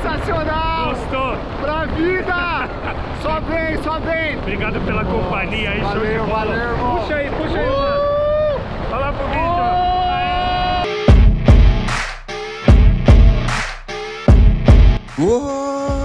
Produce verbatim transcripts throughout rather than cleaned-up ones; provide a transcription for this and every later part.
Sensacional! Gostou? Pra vida! Só vem, só vem! Obrigado pela oh, companhia aí, valeu, show de bola. Valeu, irmão! Puxa aí, puxa aí, uh! mano! Olha lá pro vídeo! Uou!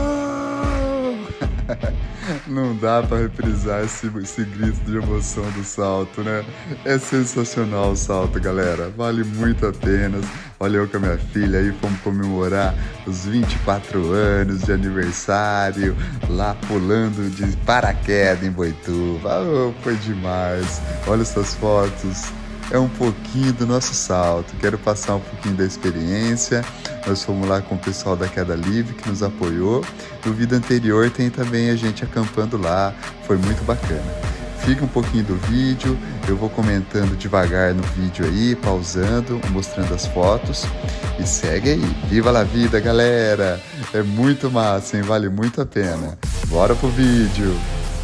Não dá pra reprisar esse, esse grito de emoção do salto, né? É sensacional o salto, galera. Vale muito a pena. Olha, eu com a minha filha aí fomos comemorar os vinte e quatro anos de aniversário, lá pulando de paraquedas em Boituva. Oh, foi demais. Olha essas fotos. É um pouquinho do nosso salto. Quero passar um pouquinho da experiência. Nós fomos lá com o pessoal da Queda Livre que nos apoiou. No vídeo anterior tem também a gente acampando lá. Foi muito bacana. Fica um pouquinho do vídeo. Eu vou comentando devagar no vídeo aí, pausando, mostrando as fotos. E segue aí. Viva la vida, galera! É muito massa, hein? Vale muito a pena. Bora pro vídeo!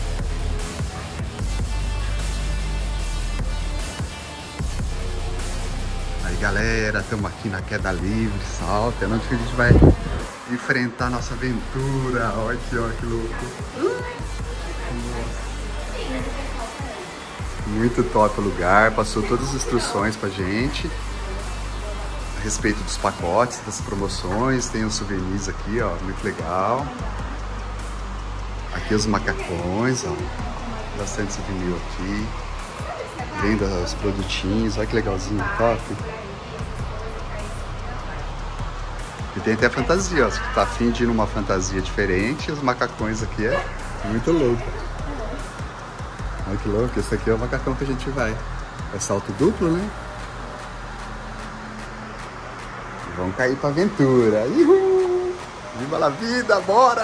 Galera, estamos aqui na Queda Livre, salto, é onde que a gente vai enfrentar a nossa aventura. Olha aqui, ó, que louco. Nossa. Muito top o lugar, passou todas as instruções pra gente a respeito dos pacotes, das promoções, tem os souvenirs aqui, ó, muito legal. Aqui os macacões, ó, bastante souvenir aqui. Vendo os produtinhos, olha que legalzinho, top. E tem até fantasia, ó. Se tá afim de ir numa fantasia diferente, os macacões aqui é muito louco. Olha que louco, esse aqui é o macacão que a gente vai. É salto duplo, né? E vamos cair pra aventura. Uhul! Viva la vida, bora!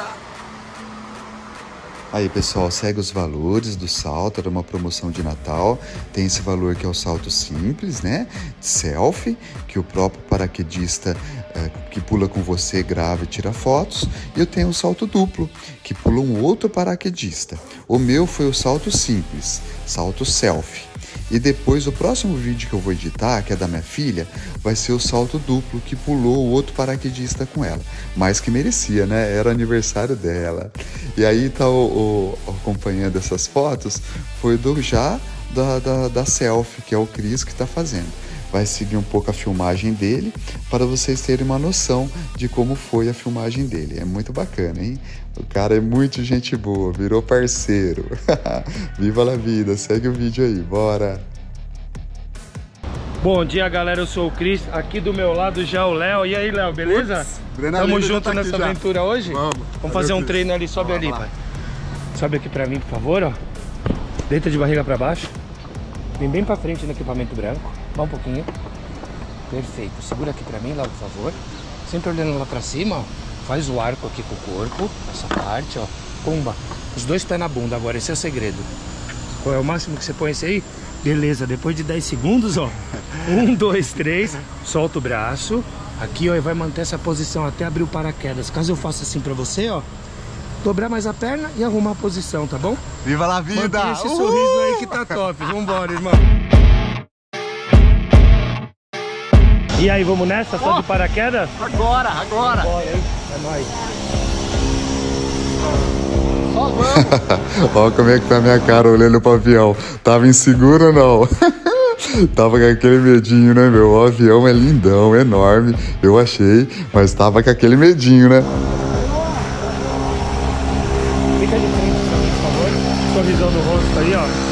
Aí, pessoal, segue os valores do salto, era uma promoção de Natal. Tem esse valor que é o salto simples, né? Selfie, que o próprio paraquedista é, que pula com você grava e tira fotos. E eu tenho o salto duplo, que pula um outro paraquedista. O meu foi o salto simples, salto selfie. E depois o próximo vídeo que eu vou editar, que é da minha filha, vai ser o salto duplo, que pulou o outro paraquedista com ela. Mais que merecia, né? Era aniversário dela. E aí tá o, o acompanhando essas fotos, foi do já da, da, da selfie, que é o Cris que tá fazendo. Vai seguir um pouco a filmagem dele, para vocês terem uma noção de como foi a filmagem dele. É muito bacana, hein? O cara é muito gente boa, virou parceiro. Viva la vida, segue o vídeo aí, bora! Bom dia, galera, eu sou o Cris, aqui do meu lado já o Léo. E aí, Léo, beleza? Puts, Tamo junto tá nessa aventura já. Hoje? Vamos. Vamos fazer um treino ali, sobe Vamos, ali, pai. Sobe aqui pra mim, por favor, ó. Deita de barriga pra baixo. Vem bem pra frente no equipamento branco. Dá um pouquinho. Perfeito. Segura aqui pra mim, Léo, por favor. Sempre olhando lá pra cima, ó. Faz o arco aqui com o corpo, essa parte, ó. Pumba. Os dois pés na bunda agora, esse é o segredo. Qual é o máximo que você põe esse aí? Beleza, depois de dez segundos, ó. Um, dois, três. Solta o braço. Aqui, ó, e vai manter essa posição até abrir o paraquedas. Caso eu faça assim pra você, ó. Dobrar mais a perna e arrumar a posição, tá bom? Viva la vida! Mantém esse Uhul! sorriso aí que tá top. Vambora, irmão. E aí, vamos nessa? Só oh, de paraquedas? Agora, agora! Bora, hein? É nóis. Só vamos! Olha como é que tá a minha cara olhando pro avião. Tava inseguro ou não? Tava com aquele medinho, né, meu? O avião é lindão, enorme, eu achei, mas tava com aquele medinho, né? Fica de frente pra mim, por favor. Sorrisão no rosto aí, ó.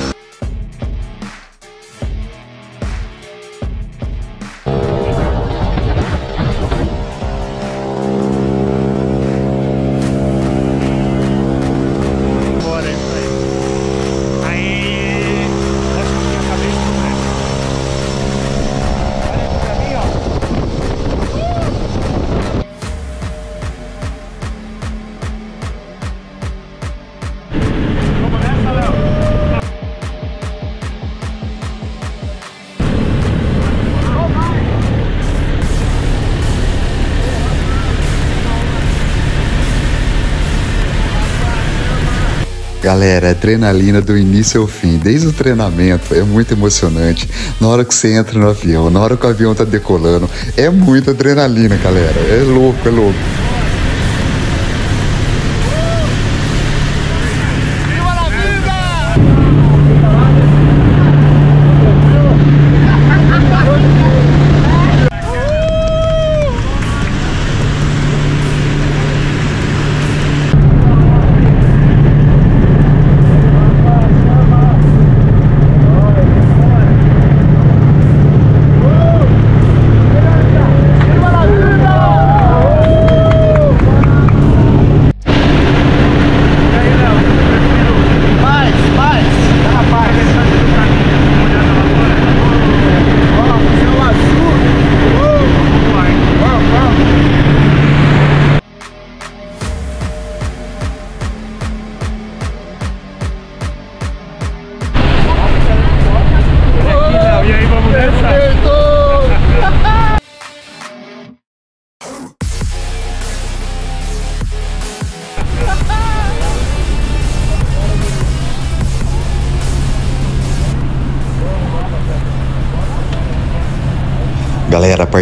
Galera, adrenalina do início ao fim, desde o treinamento, é muito emocionante. Na hora que você entra no avião, na hora que o avião tá decolando, é muita adrenalina, galera. É louco, é louco.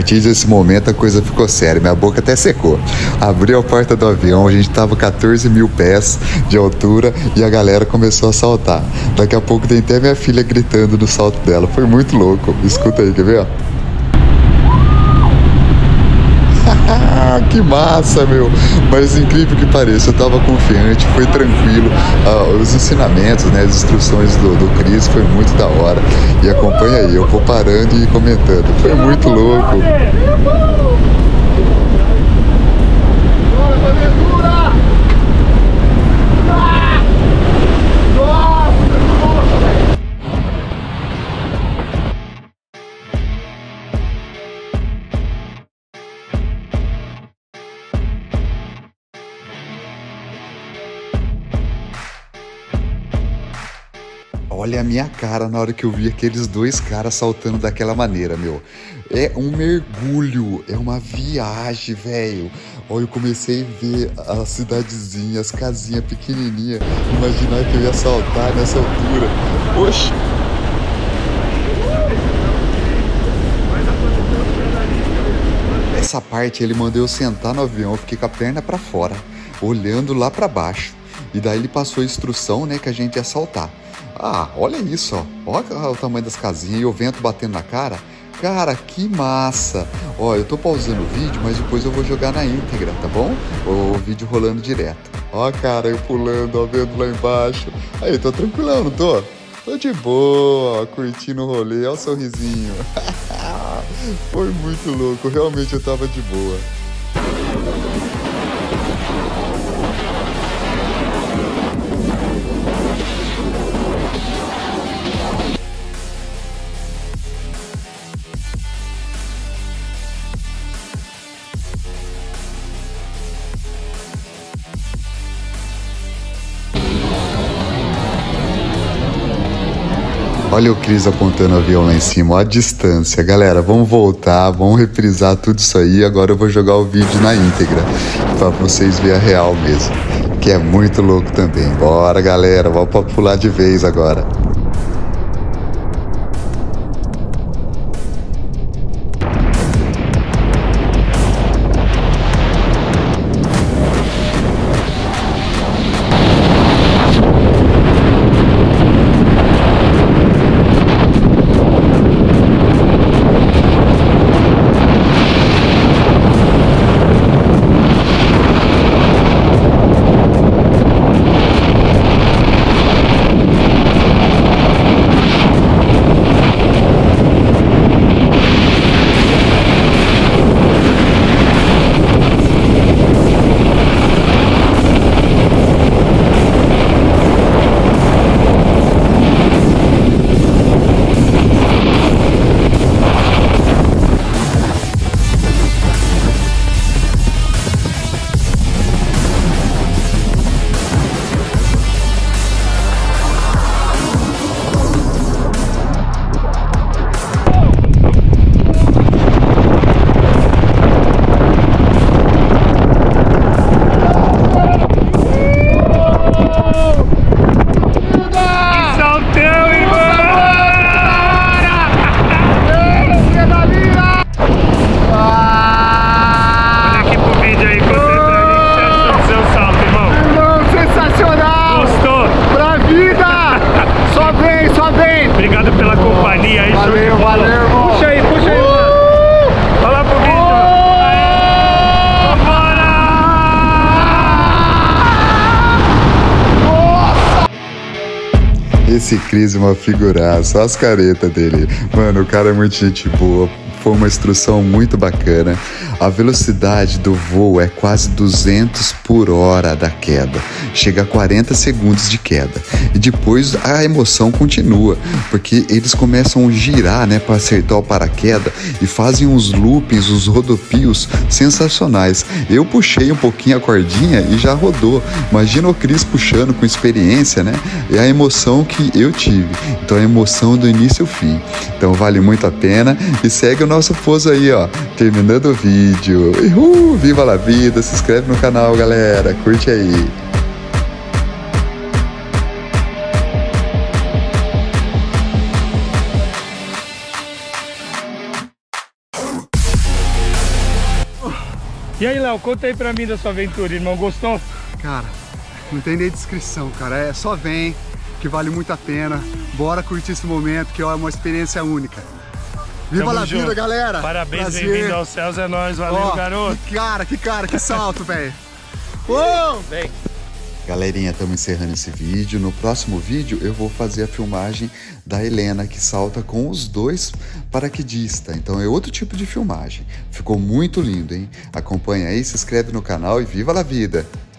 partir desse momento a coisa ficou séria, minha boca até secou. Abriu a porta do avião, a gente tava quatorze mil pés de altura e a galera começou a saltar. Daqui a pouco tem até minha filha gritando no salto dela, foi muito louco. Escuta aí, quer ver? Que massa, meu! Mas incrível que pareça, eu tava confiante, foi tranquilo. Ah, os ensinamentos, né, as instruções do, do Cris foi muito da hora. E acompanha aí, eu vou parando e comentando. Foi muito louco. Olha a minha cara na hora que eu vi aqueles dois caras saltando daquela maneira, meu. É um mergulho, é uma viagem, velho. Olha, eu comecei a ver a cidadezinha, as casinhas pequenininhas. Imaginar que eu ia saltar nessa altura. Poxa! Essa parte ele mandou eu sentar no avião, eu fiquei com a perna pra fora, olhando lá pra baixo. E daí ele passou a instrução, né, que a gente ia saltar. Ah, olha isso, ó. Olha o tamanho das casinhas e o vento batendo na cara. Cara, que massa. Ó, eu tô pausando o vídeo, mas depois eu vou jogar na íntegra, tá bom? O vídeo rolando direto. Ó, cara, eu pulando, ó, vendo lá embaixo. Aí, tô tranquilão, não tô? Tô de boa, ó, curtindo o rolê. Olha o sorrisinho. Foi muito louco, realmente eu tava de boa. Olha o Cris apontando o avião lá em cima, ó a distância. Galera, vamos voltar, vamos reprisar tudo isso aí. Agora eu vou jogar o vídeo na íntegra, pra vocês verem a real mesmo, que é muito louco também. Bora, galera, vamos pra pular de vez agora. Esse Cris é uma figuraça, olha as caretas dele. Mano, o cara é muito gente boa. Foi uma instrução muito bacana. A velocidade do voo é quase duzentos por hora da queda. Chega a quarenta segundos de queda. E depois a emoção continua, porque eles começam a girar, né, para acertar o paraquedas e fazem uns loopings, uns rodopios sensacionais. Eu puxei um pouquinho a cordinha e já rodou. Imagina o Cris puxando com experiência, né? É a emoção que eu tive. Então a emoção do início ao fim. Então vale muito a pena. E segue o nosso post aí, ó, terminando o vídeo. Uhul, viva a vida, se inscreve no canal, galera, curte aí. E aí, Léo, conta aí pra mim da sua aventura, irmão. Gostou? Cara, não tem nem descrição, cara. É só vem, que vale muito a pena. Bora curtir esse momento, que ó, é uma experiência única. Viva Tamo a vida, junto. galera! Parabéns, bem-vindo aos céus, é nóis. Valeu, ó, garoto. Que cara, que cara, que salto, velho. Uou! Vem. Galerinha, estamos encerrando esse vídeo. No próximo vídeo eu vou fazer a filmagem da Helena, que salta com os dois paraquedistas. Então é outro tipo de filmagem. Ficou muito lindo, hein? Acompanha aí, se inscreve no canal e viva a vida!